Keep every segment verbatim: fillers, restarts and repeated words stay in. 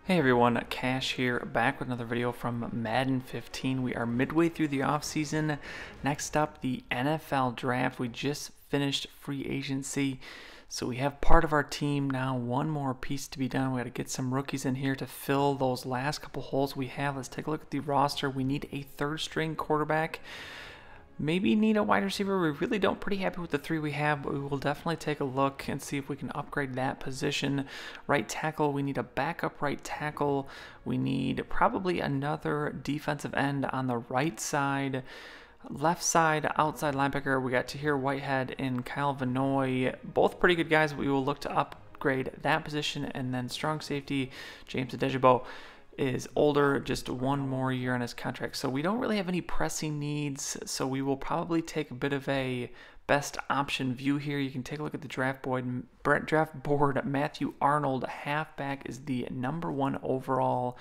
Hey everyone, Cash here, back with another video from Madden fifteen. We are midway through the offseason. Next up, the N F L draft. We just finished free agency, so we have part of our team now. One more piece to be done. We got to get some rookies in here to fill those last couple holes we have. Let's take a look at the roster. We need a third string quarterback. Maybe need a wide receiver. We really don't pretty happy with the three we have, but we will definitely take a look and see if we can upgrade that position. Right tackle, we need a backup right tackle. We need probably another defensive end on the right side. Left side, outside linebacker, we got Tahir Whitehead and Kyle Vanoy. Both pretty good guys, but we will look to upgrade that position. And then strong safety, James Adejabo is older, just one more year on his contract. So we don't really have any pressing needs, so we will probably take a bit of a best option view here. You can take a look at the draft board. Draft board. Matthew Arnold, halfback, is the number one overall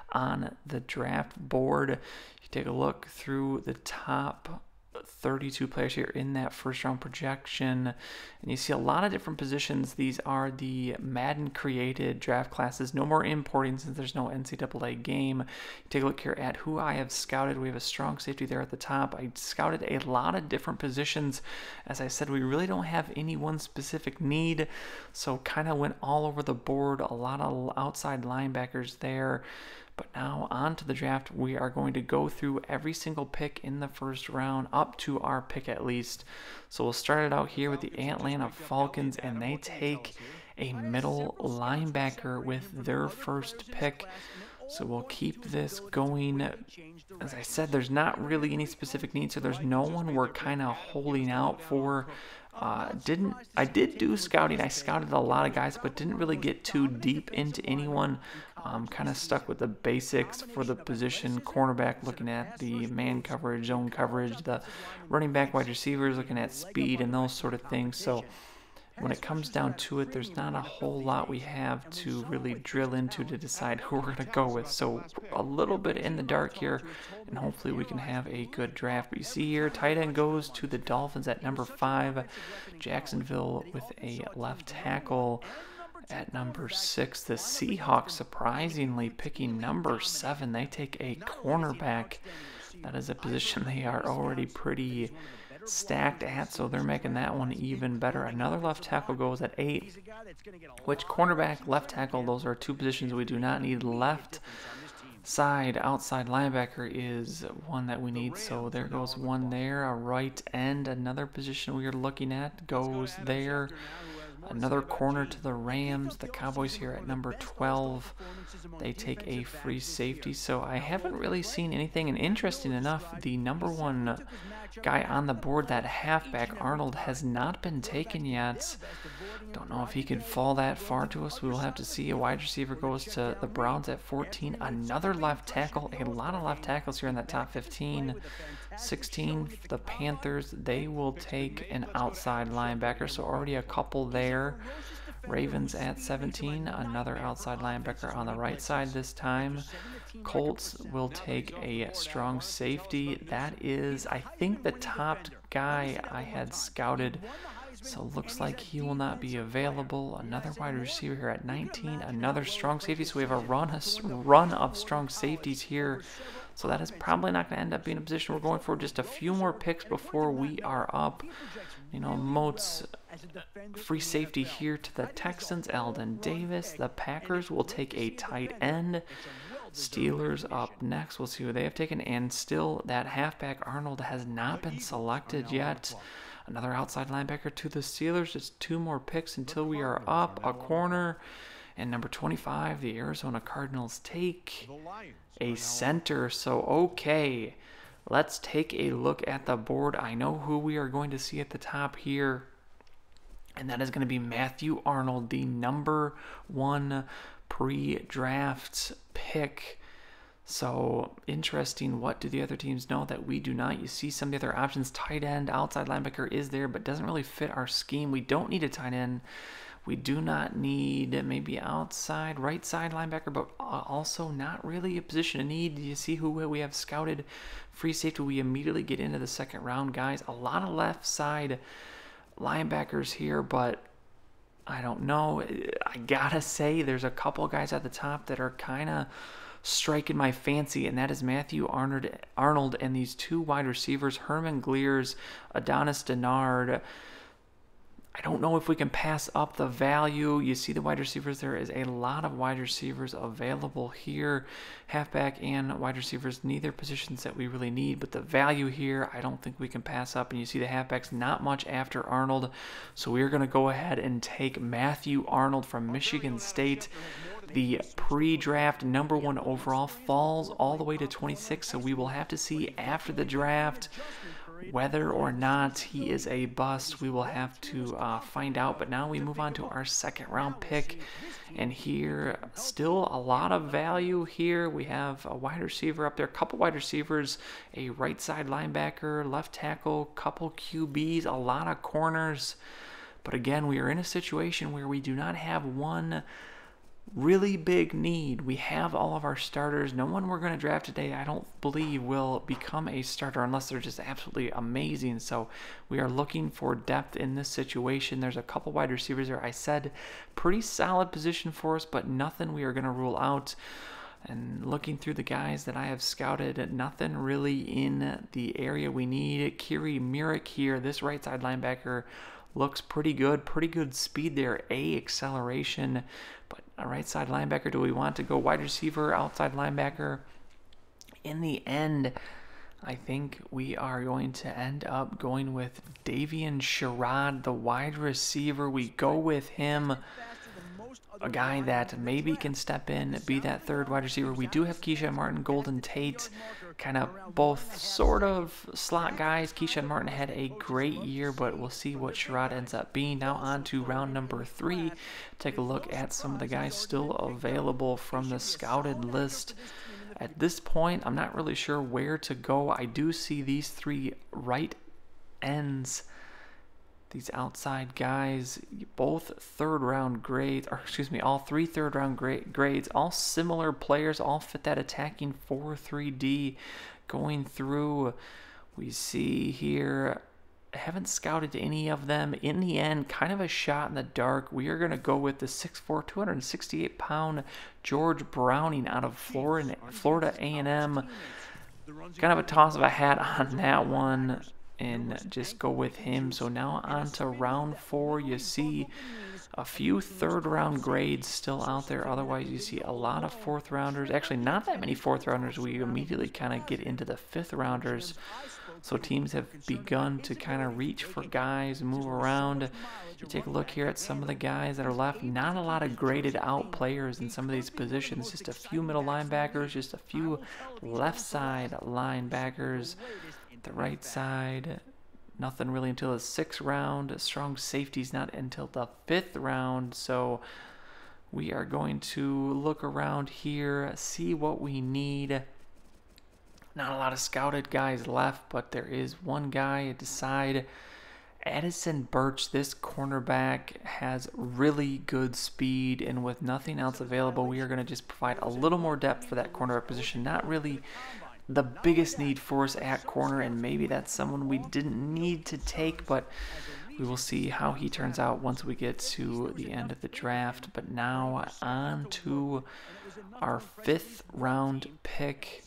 on the draft board. You take a look through the top thirty-two players here in that first round projection, and you see a lot of different positions. These are the Madden created draft classes. No more importing since there's no N C double A game. You take a look here at who I have scouted. We have a strong safety there at the top. I scouted a lot of different positions. As I said, we really don't have any one specific need, so kind of went all over the board. A lot of outside linebackers there. But now on to the draft. We are going to go through every single pick in the first round, up to our pick at least. So we'll start it out here with the Atlanta Falcons, and they take a middle linebacker with their first pick. So we'll keep this going. As I said, there's not really any specific need, so there's no one we're kind of holding out for. Uh, didn't I did do scouting. I scouted a lot of guys, but didn't really get too deep into anyone. Um, kind of stuck with the basics for the position. Cornerback, looking at the man coverage, zone coverage, the running back, wide receivers, looking at speed and those sort of things. So when it comes down to it, there's not a whole lot we have to really drill into to decide who we're going to go with. So a little bit in the dark here, and hopefully we can have a good draft. But you see here, tight end goes to the Dolphins at number five. Jacksonville with a left tackle at number six. The Seahawks surprisingly picking number seven. They take a cornerback. That is a position they are already pretty stacked at, so they're making that one even better. Another left tackle goes at eight, which cornerback, left tackle, those are two positions we do not need. Left side, outside linebacker is one that we need, so there goes one there. A right end, another position we are looking at, goes there. Another corner to the Rams. The Cowboys here at number twelve. They take a free safety. So I haven't really seen anything. And interesting enough, the number one guy on the board, that halfback, Arnold, has not been taken yet. Don't know if he could fall that far to us. We will have to see. A wide receiver goes to the Browns at fourteen. Another left tackle. A lot of left tackles here in that top fifteen. sixteen, the Panthers, they will take an outside linebacker, so already a couple there. Ravens at seventeen, another outside linebacker on the right side this time. Colts will take a strong safety. That is, I think, the top guy I had scouted. So looks like he will not be available. Another wide receiver here at nineteen, another strong safety. So we have a run, a run of strong safeties here. So that is probably not going to end up being a position we're going for. Just a few more picks before we are up. You know, Moats, free safety here to the Texans. Alden Davis. The Packers will take a tight end. Steelers up next. We'll see who they have taken. And still, that halfback Arnold has not been selected yet. Another outside linebacker to the Steelers. Just two more picks until we are up. A corner. And number twenty-five, the Arizona Cardinals take a center. So, okay, let's take a look at the board. I know who we are going to see at the top here, and that is going to be Matthew Arnold, the number one pre-draft pick. So, interesting. What do the other teams know that we do not? You see some of the other options. Tight end, outside linebacker is there, but doesn't really fit our scheme. We don't need a tight end. We do not need maybe outside, right side linebacker, but also not really a position of need. You see who we have scouted? Free safety. We immediately get into the second round, guys. A lot of left side linebackers here, but I don't know. I gotta say, there's a couple guys at the top that are kind of striking my fancy, and that is Matthew Arnold, Arnold and these two wide receivers, Herman Gliers, Adonis Denard. I don't know if we can pass up the value. You see the wide receivers. There is a lot of wide receivers available here. Halfback and wide receivers, neither positions that we really need, but the value here, I don't think we can pass up. And you see the halfbacks not much after Arnold. So we're going to go ahead and take Matthew Arnold from Michigan State. The pre-draft number one overall falls all the way to twenty-six, so we will have to see after the draft whether or not he is a bust. We will have to uh, find out. But now we move on to our second round pick, and here still a lot of value here. We have a wide receiver up there, a couple wide receivers, a right side linebacker, left tackle, couple Q Bs, a lot of corners. But again, we are in a situation where we do not have one really big need. We have all of our starters. No one we're going to draft today, I don't believe, will become a starter unless they're just absolutely amazing. So we are looking for depth in this situation. There's a couple wide receivers there. I said pretty solid position for us, but nothing we are going to rule out. And looking through the guys that I have scouted, nothing really in the area we need. Kiri Mirik here, this right side linebacker, looks pretty good. Pretty good speed there, A, acceleration. But a right side linebacker, do we want to go wide receiver, outside linebacker? In the end, I think we are going to end up going with Davian Sherrod, the wide receiver. We go with him, a guy that maybe can step in, be that third wide receiver. We do have Keyshawn Martin, Golden Tate, kind of both sort of slot guys. Keyshawn Martin had a great year, but we'll see what Sherrod ends up being. Now on to round number three. Take a look at some of the guys still available from the scouted list. At this point, I'm not really sure where to go. I do see these three right ends, these outside guys, both third round grades, or excuse me, all three third round grades, all similar players, all fit that attacking four three D. Going through, we see here, I haven't scouted any of them. In the end, kind of a shot in the dark. We are going to go with the six foot four, two hundred sixty-eight pound George Browning out of Florida, Florida A and M. Kind of a toss of a hat on that one, and just go with him. So now on to round four. You see a few third round grades still out there. Otherwise, you see a lot of fourth rounders. Actually, not that many fourth rounders. We immediately kind of get into the fifth rounders. So teams have begun to kind of reach for guys, move around. You take a look here at some of the guys that are left. Not a lot of graded out players in some of these positions. Just a few middle linebackers, just a few left side linebackers. The right side, nothing really until the sixth round. Strong safeties not until the fifth round. So we are going to look around here, see what we need. Not a lot of scouted guys left, but there is one guy to decide. Addison Birch, this cornerback, has really good speed, and with nothing else available, we are going to just provide a little more depth for that cornerback position. Not really the biggest need for us at corner, and maybe that's someone we didn't need to take, but we will see how he turns out once we get to the end of the draft. But now on to our fifth round pick.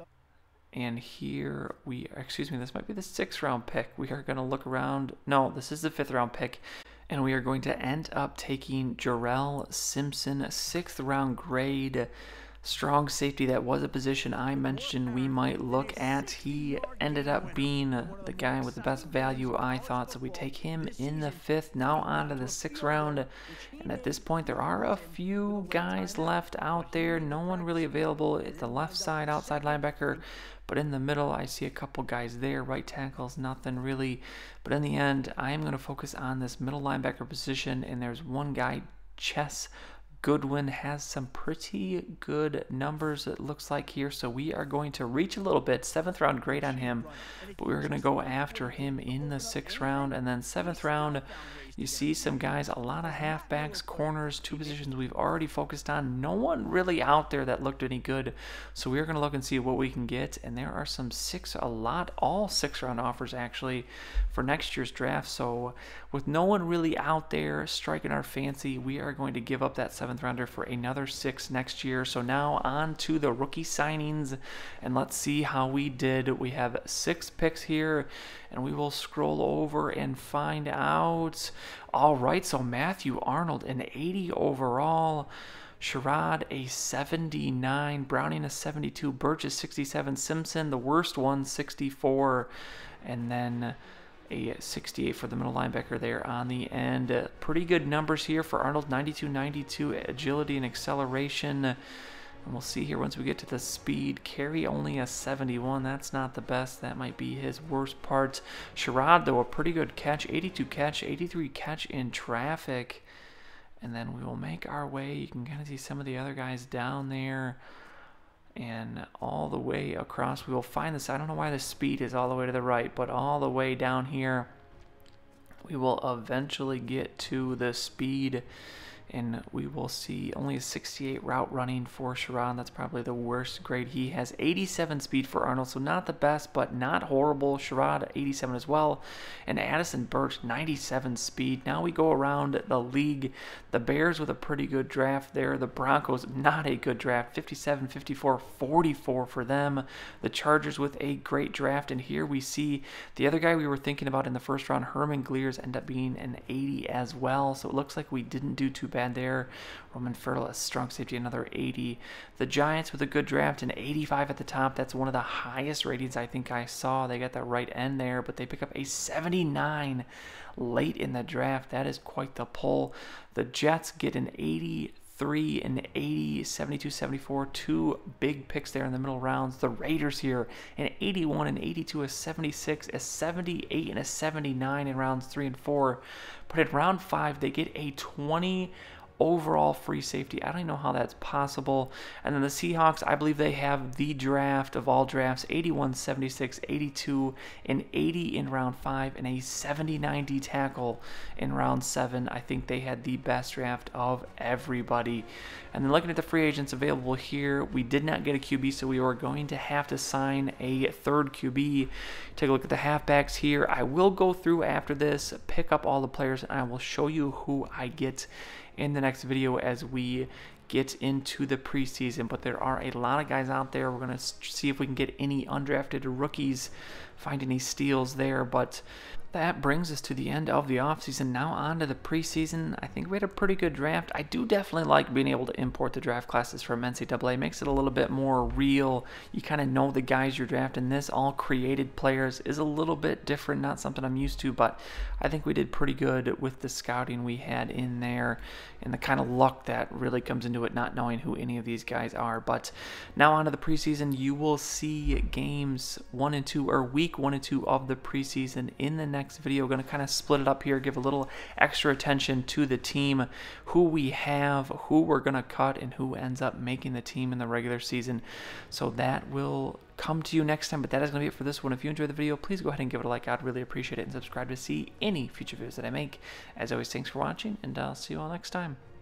And here we, excuse me, this might be the sixth round pick. We are going to look around. No, this is the fifth round pick. And we are going to end up taking Jarrell Simpson, sixth round grade. Strong safety, that was a position I mentioned we might look at. He ended up being the guy with the best value, I thought, so we take him in the fifth. Now on to the sixth round, and at this point there are a few guys left out there. No one really available at the left side, outside linebacker, but in the middle I see a couple guys there. Right tackles, nothing really, but in the end I am going to focus on this middle linebacker position, and there's one guy, Chess Goodwin has some pretty good numbers, it looks like here, so we are going to reach a little bit. Seventh round grade on him, but we're going to go after him in the sixth round. And then seventh round, you see some guys, a lot of halfbacks, corners, two positions we've already focused on. No one really out there that looked any good, so we're going to look and see what we can get. And there are some six, a lot, all six round offers actually for next year's draft. So with no one really out there striking our fancy, we are going to give up that seventh rounder for another six next year. So now on to the rookie signings, and let's see how we did. We have six picks here, and we will scroll over and find out. All right, so Matthew Arnold, an eighty overall. Sherrod, a seventy-nine. Browning, a seventy-two. Birch, a sixty-seven. Simpson, the worst one, sixty-four. And then a sixty-eight for the middle linebacker there on the end. Uh, pretty good numbers here for Arnold, ninety-two ninety-two, agility and acceleration. And we'll see here once we get to the speed. Carry only a seventy-one. That's not the best. That might be his worst part. Sherrod, though, a pretty good catch. eighty-two catch, eighty-three catch in traffic. And then we will make our way. You can kind of see some of the other guys down there. And all the way across, we will find this. I don't know why the speed is all the way to the right, but all the way down here, we will eventually get to the speed. And we will see only a sixty-eight route running for Sherrod. That's probably the worst grade. He has eighty-seven speed for Arnold, so not the best, but not horrible. Sherrod, eighty-seven as well. And Addison Birch, ninety-seven speed. Now we go around the league. The Bears with a pretty good draft there. The Broncos, not a good draft. fifty-seven, fifty-four, forty-four for them. The Chargers with a great draft. And here we see the other guy we were thinking about in the first round, Herman Gliers, end up being an eighty as well. So it looks like we didn't do too bad there. Roman Fertile, a strong safety, another eighty. The Giants with a good draft, an eighty-five at the top. That's one of the highest ratings I think I saw. They got the right end there, but they pick up a seventy-nine late in the draft. That is quite the pull. The Jets get an eighty-three and eighty, seventy-two, seventy-four, two big picks there in the middle rounds. The Raiders here, an eighty-one and eighty-two, a seventy-six, a seventy-eight, and a seventy-nine in rounds three and four. But in round five, they get a twenty overall free safety. I don't even know how that's possible. And then the Seahawks, I believe they have the draft of all drafts, eighty-one, seventy-six, eighty-two, and eighty in round five, and a seventy-nine D tackle in round seven. I think they had the best draft of everybody. And then looking at the free agents available here, we did not get a Q B, so we were going to have to sign a third Q B. Take a look at the halfbacks here. I will go through after this, pick up all the players, and I will show you who I get in the next video as we get into the preseason. But there are a lot of guys out there. We're going to see if we can get any undrafted rookies, find any steals there. But that brings us to the end of the offseason. Now on to the preseason. I think we had a pretty good draft. I do definitely like being able to import the draft classes from N C double A. Makes it a little bit more real. You kind of know the guys you're drafting. This all created players is a little bit different, not something I'm used to, but I think we did pretty good with the scouting we had in there and the kind of luck that really comes into it, not knowing who any of these guys are. But now on to the preseason. You will see games one and two, or week one and two of the preseason in the next video. We're going to kind of split it up here, give a little extra attention to the team, who we have, who we're going to cut, and who ends up making the team in the regular season. So that will come to you next time, but that is going to be it for this one. If you enjoyed the video, please go ahead and give it a like. I'd really appreciate it, and subscribe to see any future videos that I make. As always, thanks for watching, and I'll see you all next time.